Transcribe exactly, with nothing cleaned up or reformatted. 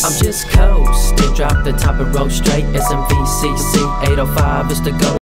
I'm just coasting, drop the top and roll straight. S M V C C eight oh five is the go.